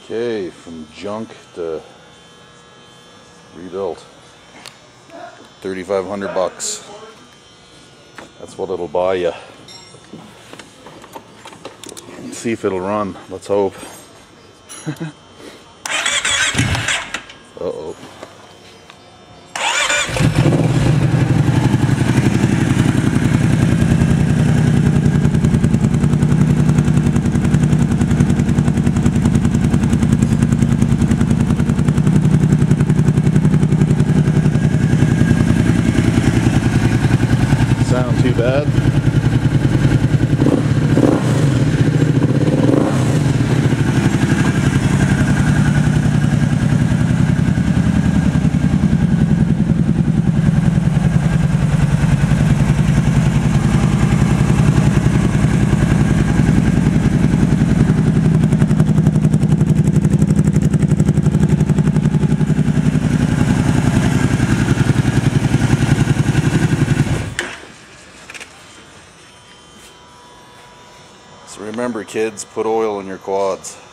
Okay, from junk to rebuilt. 3,500 bucks. That's what it'll buy you. Let's see if it'll run. Let's hope. Uh-oh. Sound too bad. So remember, kids, put oil in your quads.